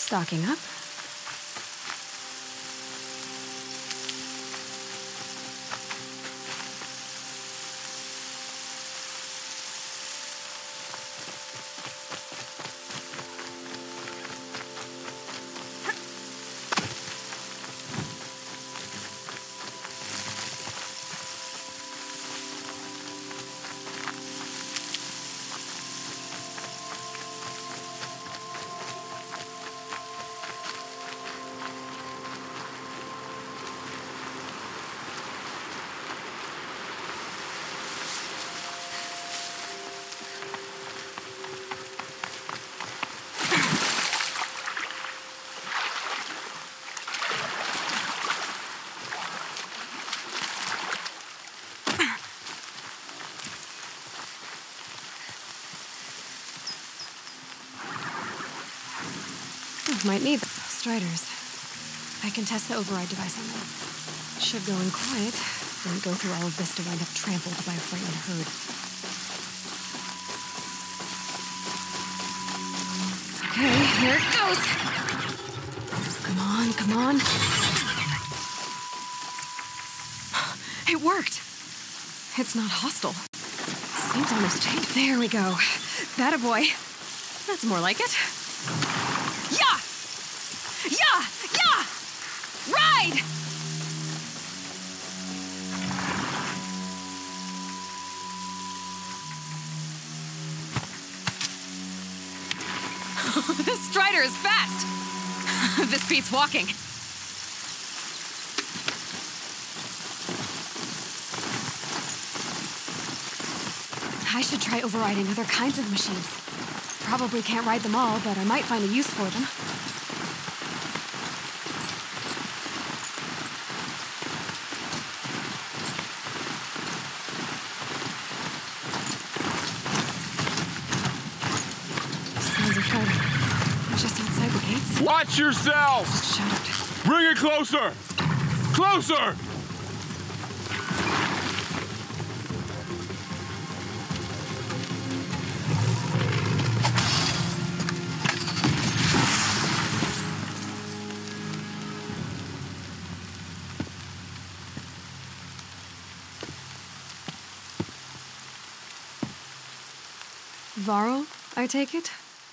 Stocking up. Might need Striders. I can test the override device on them. Should go in quiet. Don't go through all of this to wind up trampled by a frightened herd. Okay, here it goes. Come on, come on. It worked. It's not hostile. Seems almost taped. There we go. That a boy. That's more like it. Yeah! Yeah! Yeah! Ride! This Strider is fast! This beats walking. I should try overriding other kinds of machines. Probably can't ride them all, but I might find a use for them. Sounds of fighting. Just outside the gates. Watch yourself! Shut up. Bring it closer! Closer! Varl, I take it?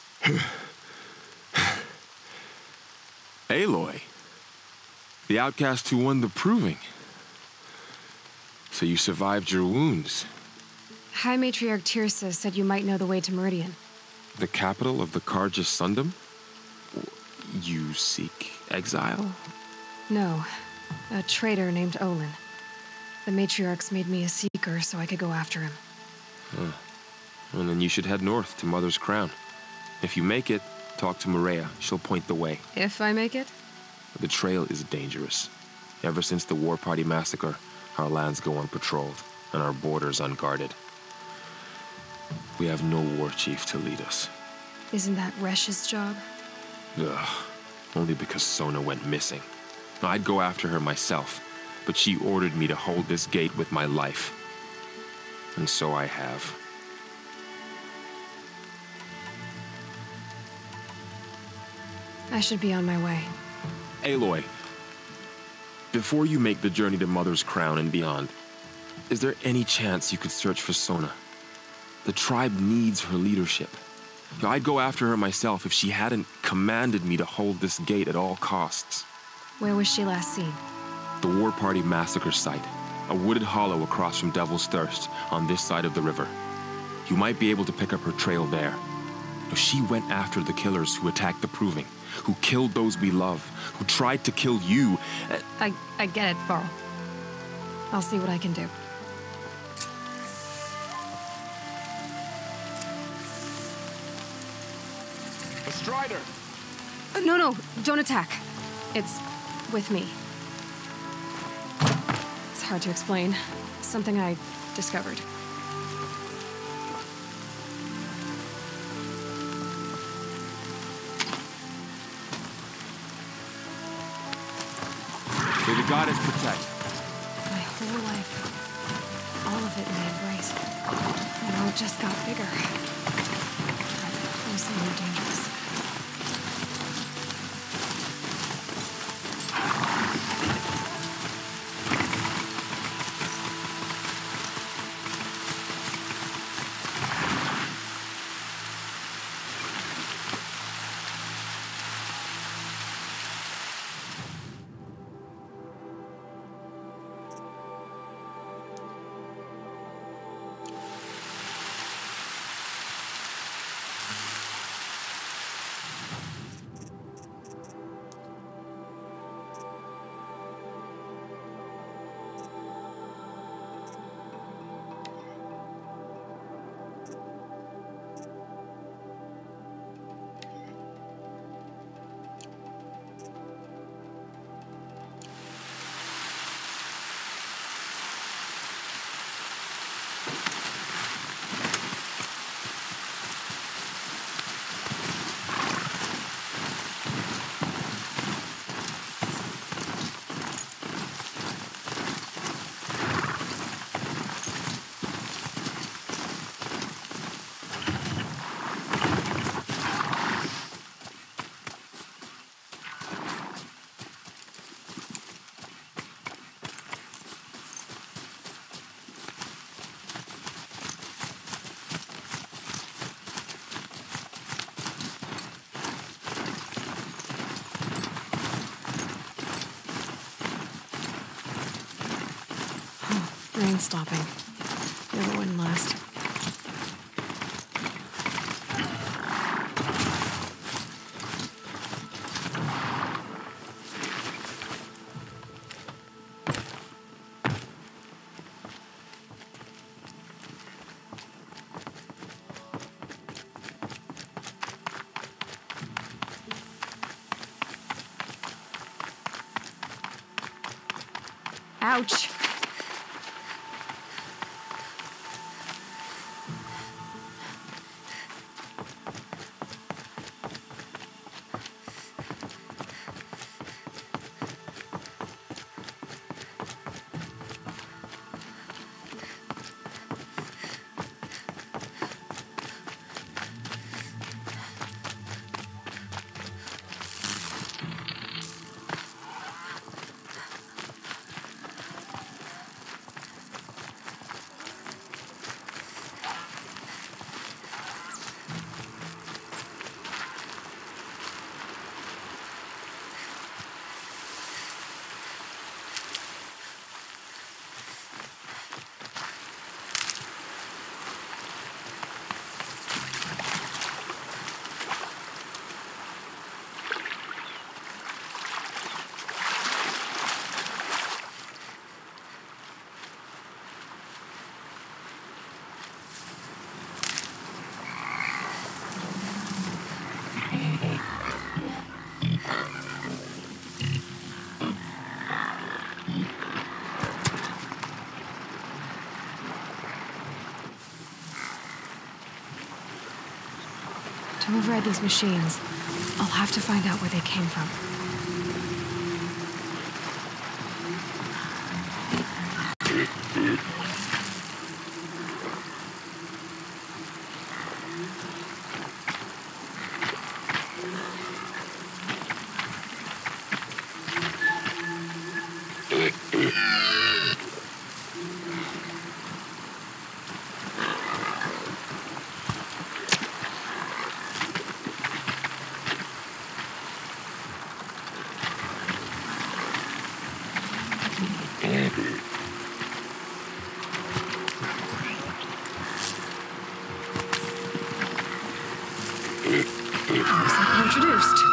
Aloy. The outcast who won the proving. So you survived your wounds. High Matriarch Tirsa said you might know the way to Meridian. The capital of the Carja Sundom? You seek exile? No. A traitor named Olin. The Matriarchs made me a seeker so I could go after him. Well, then you should head north to Mother's Crown. If you make it, talk to Maria. She'll point the way. If I make it? The trail is dangerous. Ever since the War Party massacre, our lands go unpatrolled, and our borders unguarded. We have no war chief to lead us. Isn't that Resh's job? Ugh. Only because Sona went missing. I'd go after her myself, but she ordered me to hold this gate with my life. And so I have. I should be on my way. Aloy, before you make the journey to Mother's Crown and beyond, is there any chance you could search for Sona? The tribe needs her leadership. I'd go after her myself if she hadn't commanded me to hold this gate at all costs. Where was she last seen? The War Party massacre site, a wooded hollow across from Devil's Thirst on this side of the river. You might be able to pick up her trail there. She went after the killers who attacked the Proving, who killed those we love, who tried to kill you. I get it, Varl. I'll see what I can do. A Strider! No, don't attack. It's with me. It's hard to explain. Something I discovered. May the goddess protect. My whole life. All of it in my embrace. Now it just got bigger. Closer, more dangerous. Rain's stopping. The other wouldn't last. Ouch! To override these machines, I'll have to find out where they came from. Looks like we're introduced.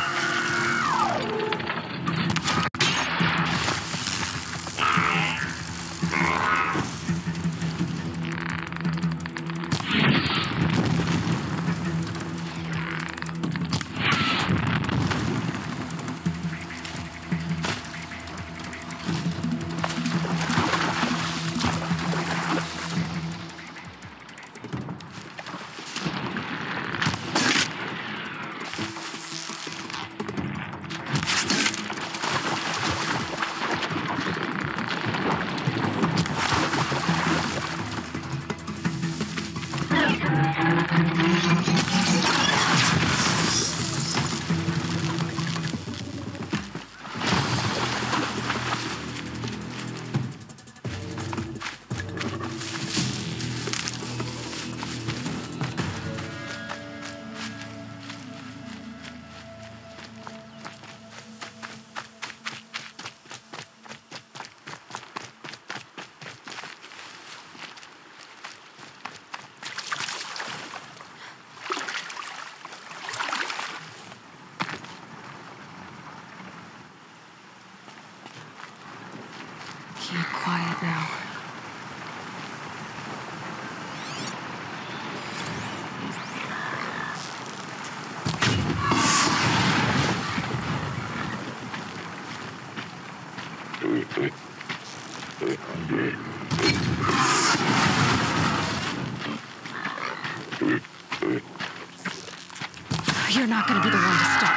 Keep quiet now. You're not going to be the one to stop.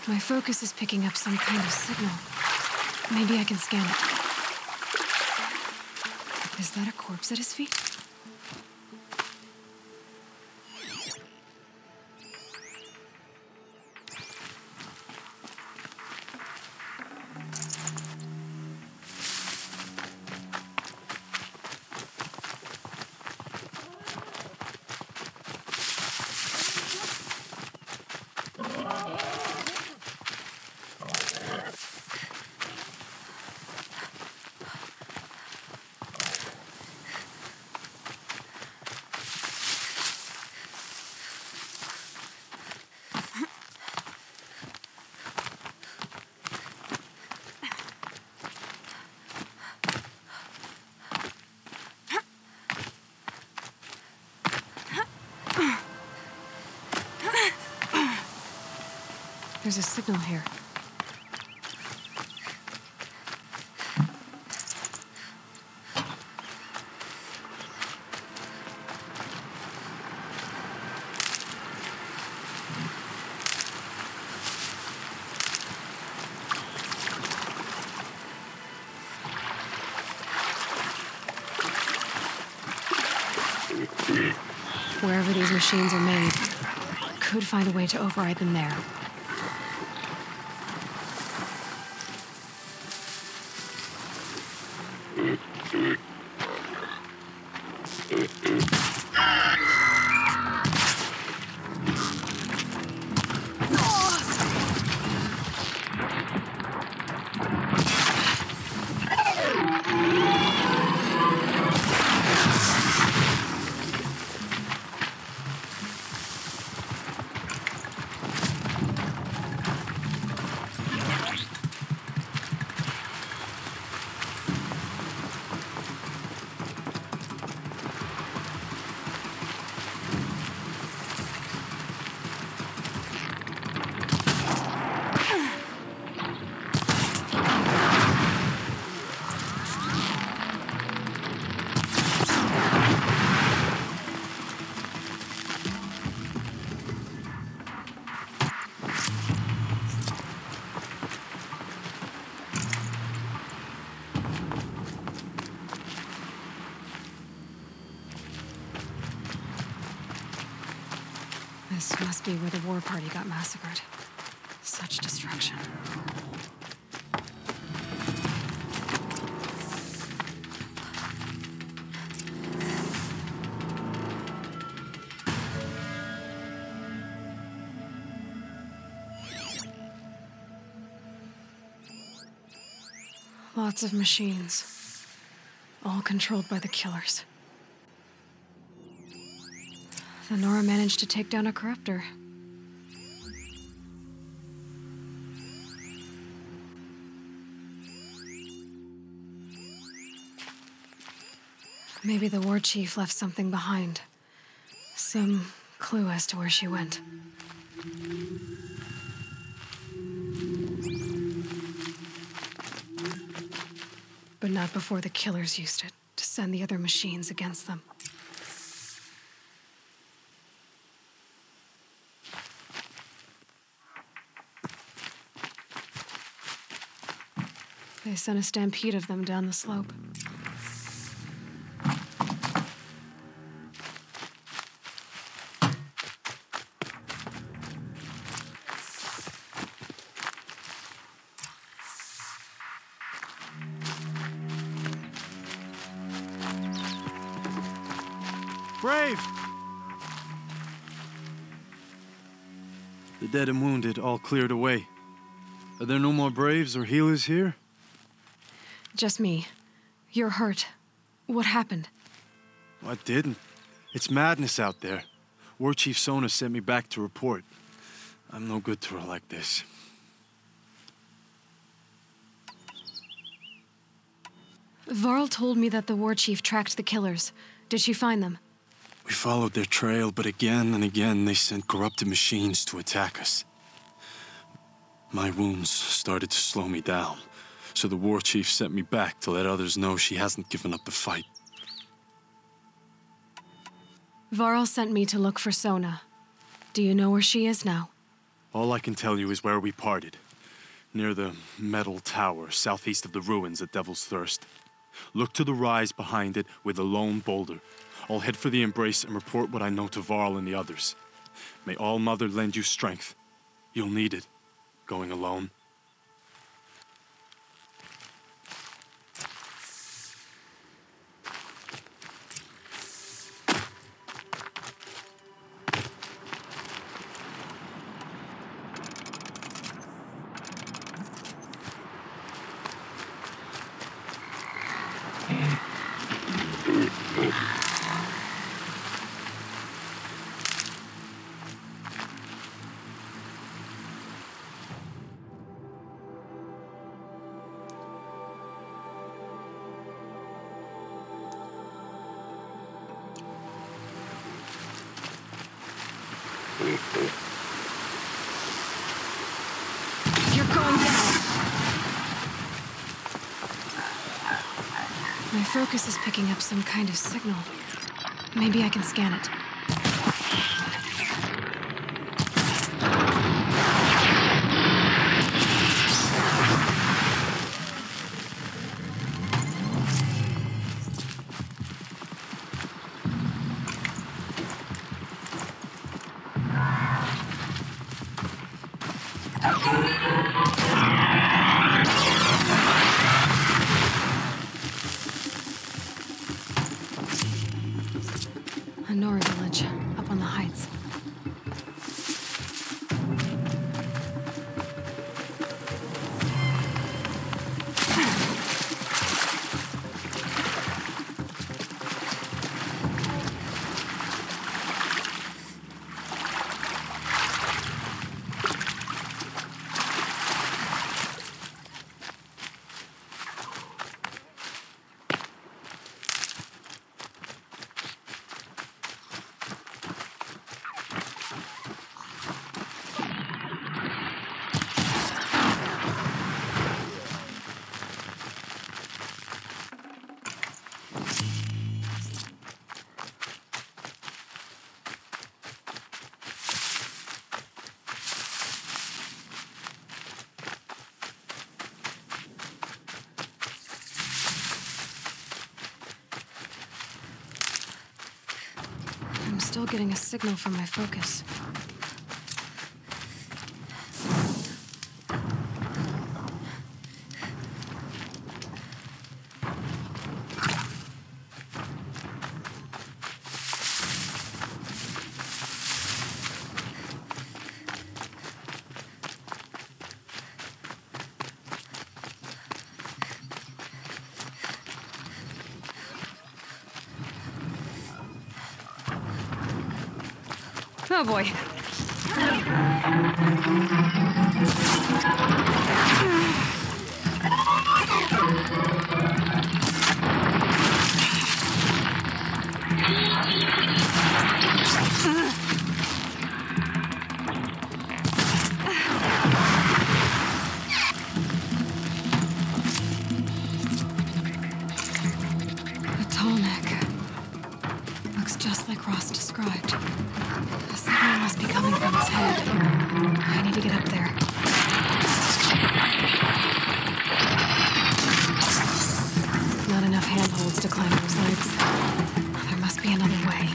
My focus is picking up some kind of signal. Maybe I can scan it. Is that a corpse at his feet? There's a signal here. Wherever these machines are made, could find a way to override them there. This must be where the war party got massacred. Such destruction. Lots of machines, all controlled by the killers. The Nora managed to take down a corruptor. Maybe the war chief left something behind. Some clue as to where she went. But not before the killers used it to send the other machines against them. They sent a stampede of them down the slope. Brave! The dead and wounded all cleared away. Are there no more Braves or healers here? Just me. You're hurt. What happened? I didn't. It's madness out there. War Chief Sona sent me back to report. I'm no good to her like this. Varl told me that the war chief tracked the killers. Did she find them? We followed their trail, but again and again they sent corrupted machines to attack us. My wounds started to slow me down, so the war chief sent me back to let others know she hasn't given up the fight. Varl sent me to look for Sona. Do you know where she is now? All I can tell you is where we parted. Near the metal tower, southeast of the ruins at Devil's Thirst. Look to the rise behind it with a lone boulder. I'll head for the embrace and report what I know to Varl and the others. May All Mother lend you strength. You'll need it, going alone. You're going down. My focus is picking up some kind of signal. Maybe I can scan it. A Nora village, up on the heights. I'm still getting a signal from my focus. Oh boy. The tall neck. Looks just like Ross described. The signal must be coming from its head. I need to get up there. Not enough handholds to climb those legs. There must be another way.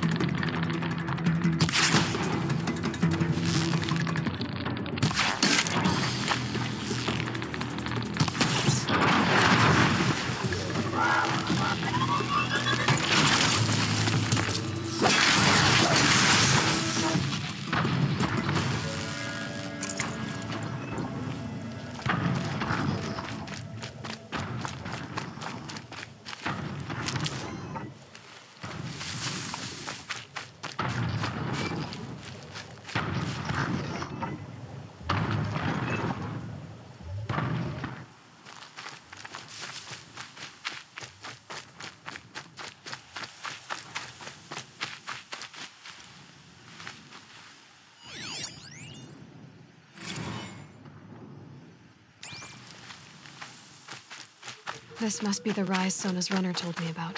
This must be the rise Sona's runner told me about.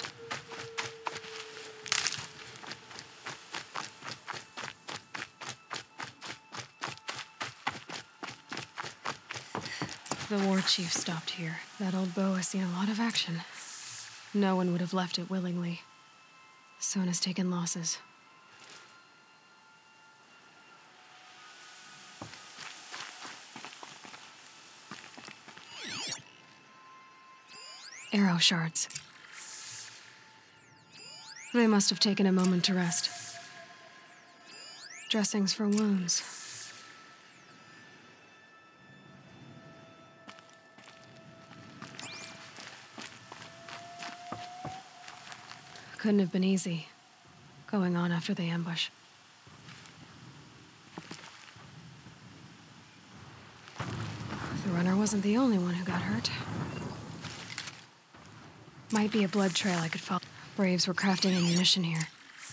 The war chief stopped here. That old bow has seen a lot of action. No one would have left it willingly. Sona's taken losses. Arrow shards. They must have taken a moment to rest. Dressings for wounds. Couldn't have been easy, going on after the ambush. The runner wasn't the only one who got hurt. Might be a blood trail I could follow. Braves were crafting ammunition here.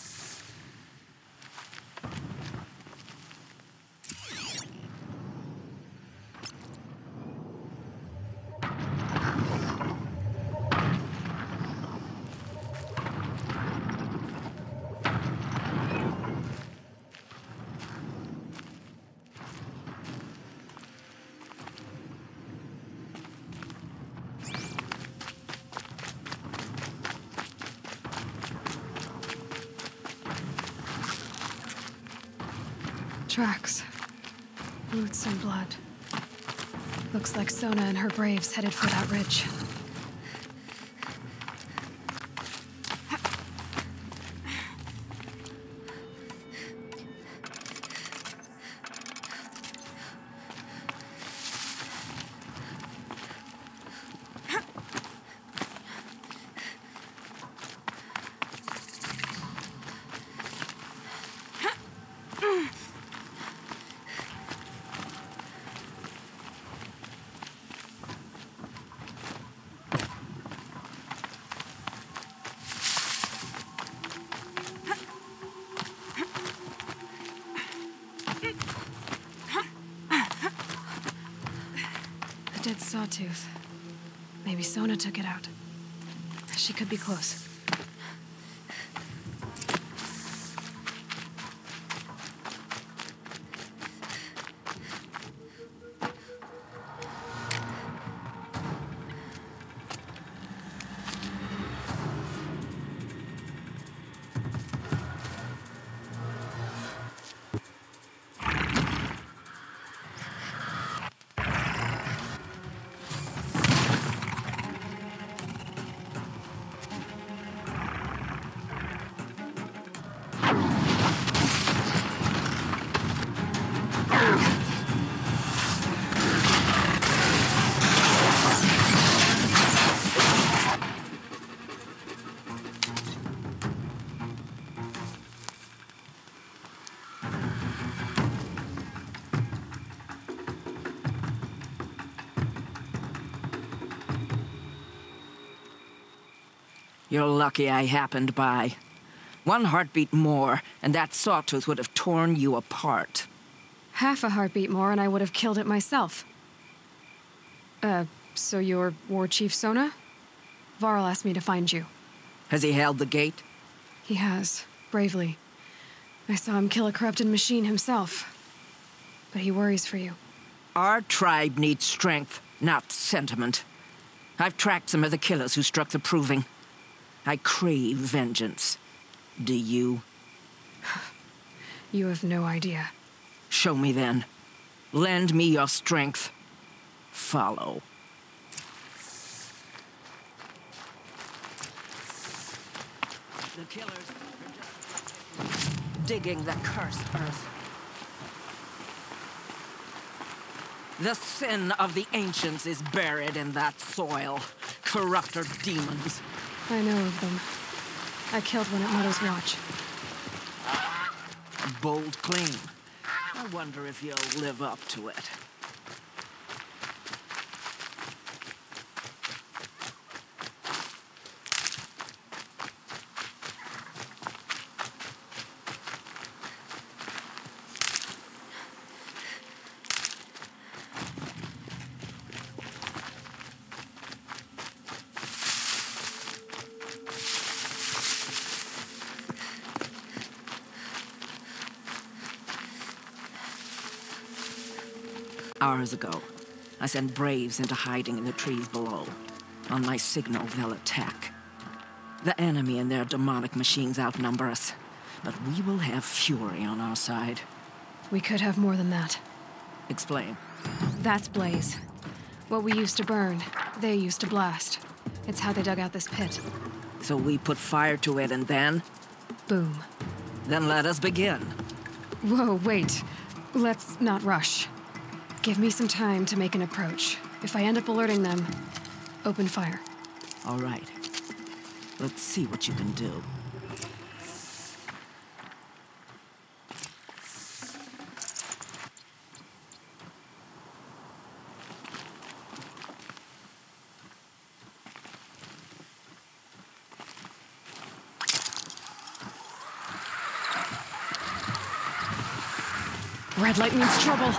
Tracks. Boots and blood. Looks like Sona and her braves headed for that ridge. Dead sawtooth. Maybe Sona took it out. She could be close. You're lucky I happened by. One heartbeat more, and that sawtooth would have torn you apart. Half a heartbeat more and I would have killed it myself. So you're War Chief Sona? Varl asked me to find you. Has he held the gate? He has, bravely. I saw him kill a corrupted machine himself. But he worries for you. Our tribe needs strength, not sentiment. I've tracked some of the killers who struck the Proving. I crave vengeance. Do you? You have no idea. Show me then. Lend me your strength. Follow. The killers are just digging the cursed earth. The sin of the ancients is buried in that soil. Corrupter demons. I know of them. I killed one at Mother's Watch. A bold claim. I wonder if you'll live up to it. Hours ago, I send Braves into hiding in the trees below. On my signal, they'll attack. The enemy and their demonic machines outnumber us, but we will have fury on our side. We could have more than that. Explain. That's Blaze. What we used to burn, they used to blast. It's how they dug out this pit. So we put fire to it and then? Boom. Then let us begin. Whoa, wait. Let's not rush. Give me some time to make an approach. If I end up alerting them, open fire. All right. Let's see what you can do. Red light means trouble.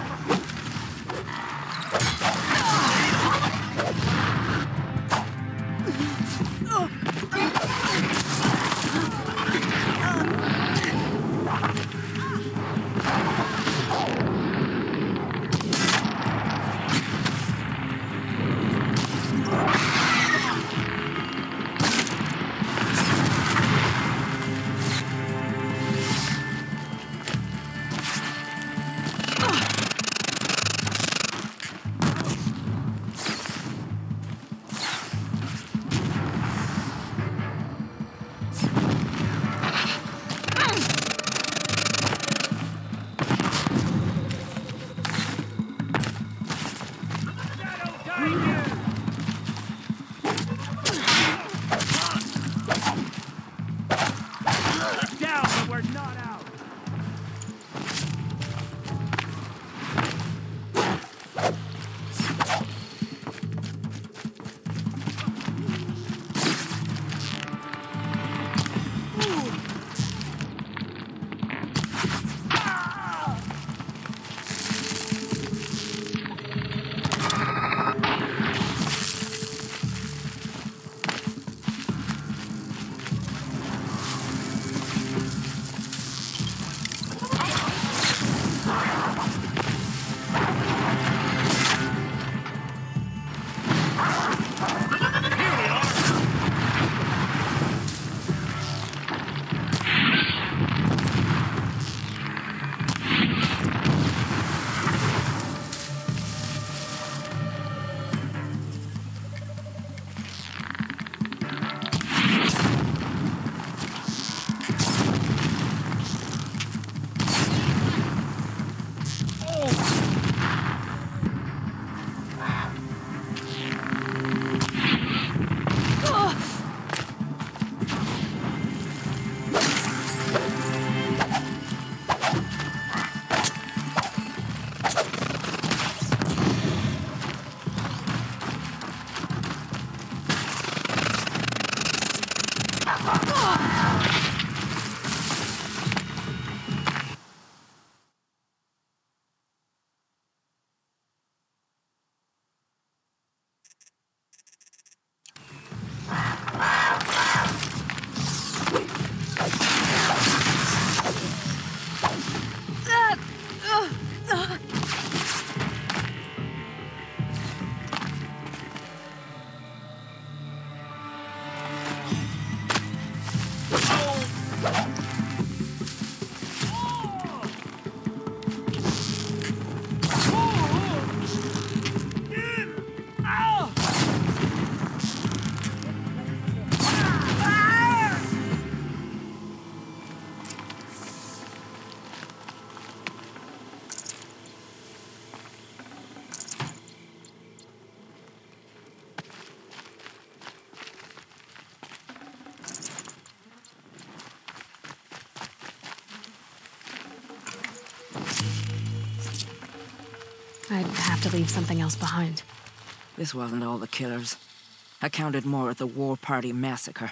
I'd have to leave something else behind. This wasn't all the killers. I counted more at the War Party massacre.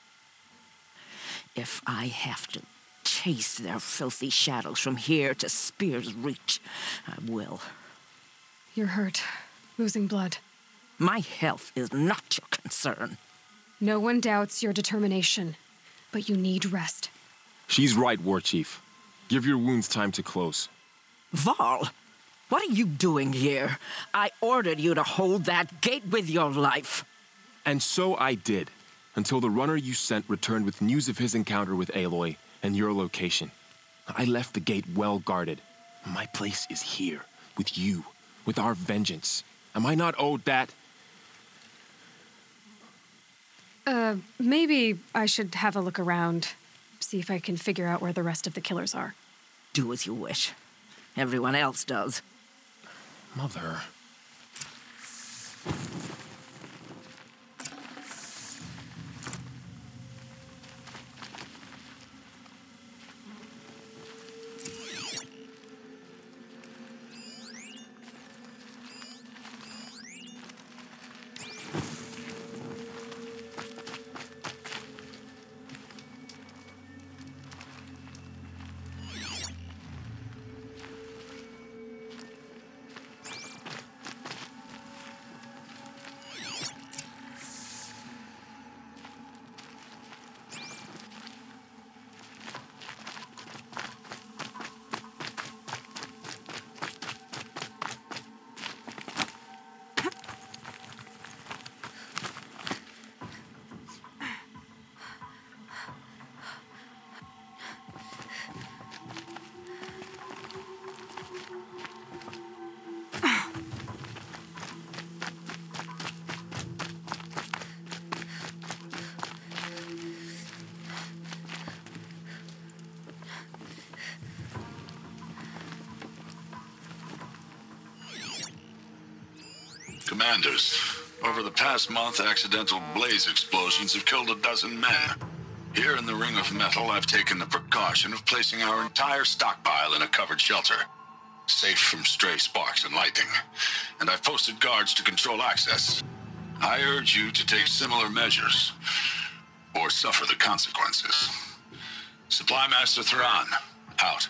If I have to chase their filthy shadows from here to Spear's Reach, I will. You're hurt, losing blood. My health is not your concern. No one doubts your determination, but you need rest. She's right, War Chief. Give your wounds time to close. Varl, What are you doing here? I ordered you to hold that gate with your life. And so I did, until the runner you sent returned with news of his encounter with Aloy and your location. I left the gate well guarded. My place is here, with you, with our vengeance. Am I not owed that? Maybe I should have a look around, see if I can figure out where the rest of the killers are. Do as you wish. Everyone else does. Mother. Commanders, over the past month, accidental blaze explosions have killed 12 men. Here in the Ring of Metal, I've taken the precaution of placing our entire stockpile in a covered shelter, safe from stray sparks and lightning. And I've posted guards to control access. I urge you to take similar measures, or suffer the consequences. Supply Master Thrawn, out.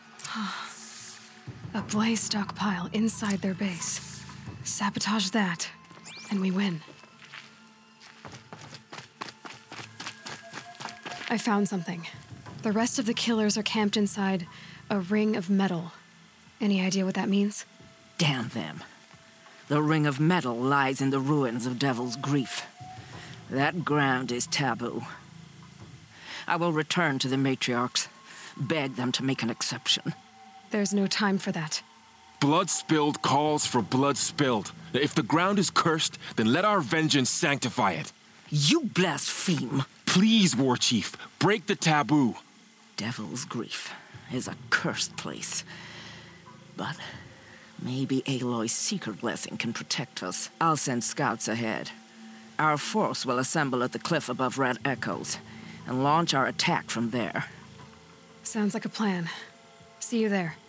A blaze stockpile inside their base. Sabotage that, and we win. I found something. The rest of the killers are camped inside a ring of metal. Any idea what that means? Damn them. The Ring of Metal lies in the ruins of Devil's Grief. That ground is taboo. I will return to the matriarchs, beg them to make an exception. There's no time for that. Blood spilled calls for blood spilled. If the ground is cursed, then let our vengeance sanctify it. You blaspheme! Please, War Chief, break the taboo. Devil's Grief is a cursed place. But maybe Aloy's secret blessing can protect us. I'll send scouts ahead. Our force will assemble at the cliff above Red Echoes and launch our attack from there. Sounds like a plan. See you there.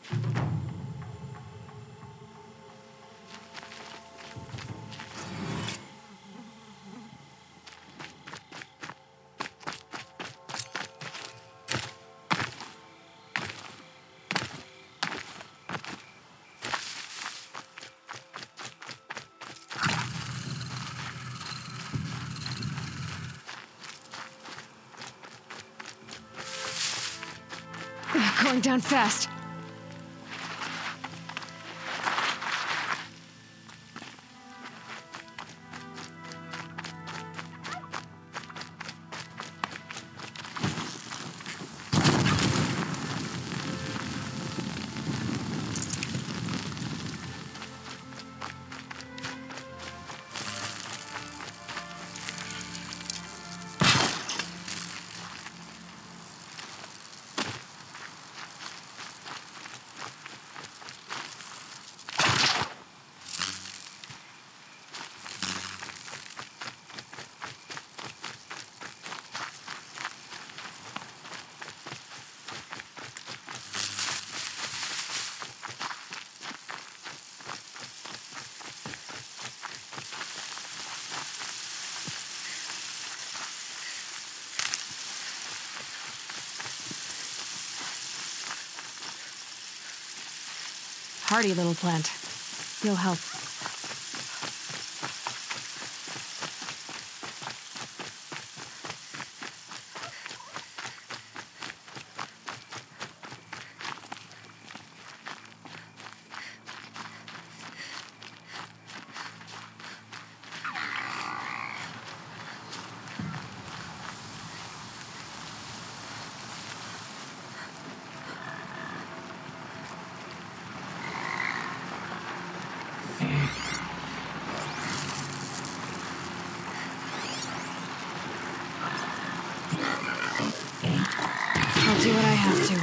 Going down fast. Hardy little plant. You'll help. do what I have to.